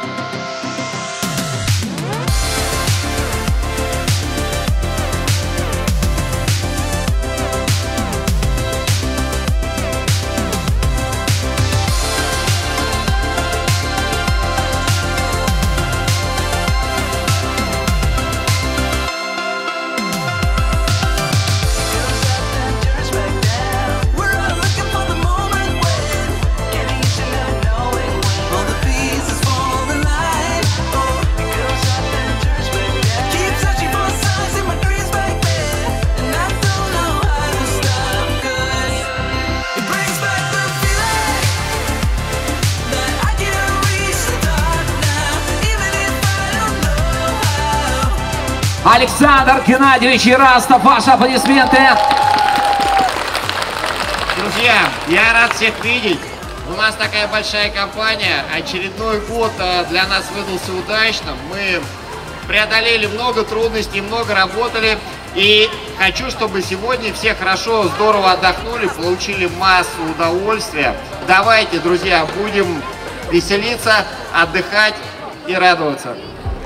Александр Геннадьевич Ирастов, ваши аплодисменты. Друзья, я рад всех видеть. У нас такая большая компания. Очередной год для нас выдался удачным. Мы преодолели много трудностей, много работали. И хочу, чтобы сегодня все хорошо, здорово отдохнули, получили массу удовольствия. Давайте, друзья, будем веселиться, отдыхать и радоваться.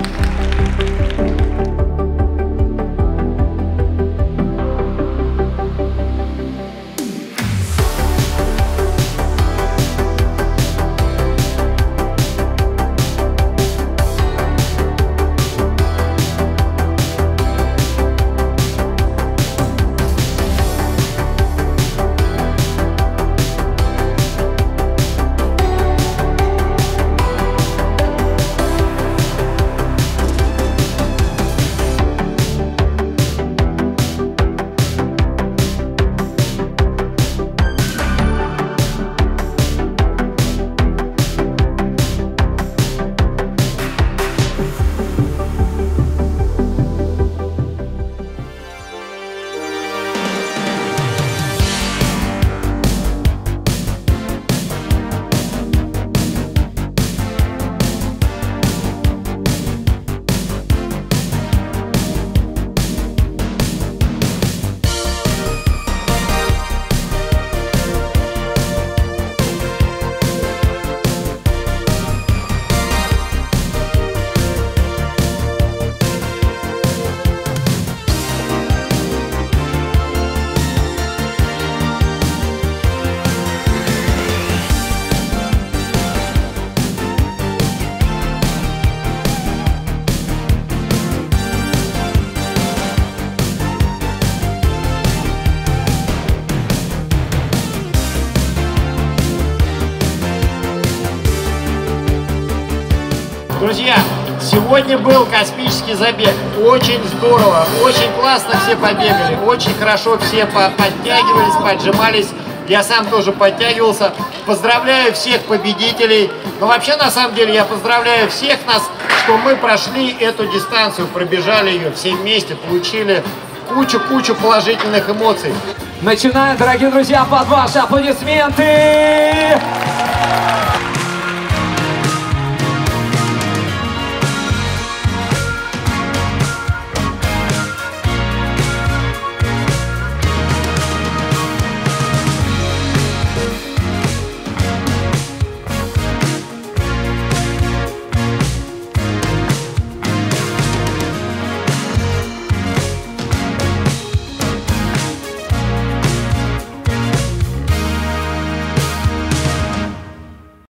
Друзья, сегодня был космический забег. Очень здорово, очень классно все побегали, очень хорошо все подтягивались, поджимались. Я сам тоже подтягивался. Поздравляю всех победителей. Но вообще, на самом деле, я поздравляю всех нас, что мы прошли эту дистанцию, пробежали ее все вместе, получили кучу положительных эмоций. Начинаем, дорогие друзья, под ваши аплодисменты!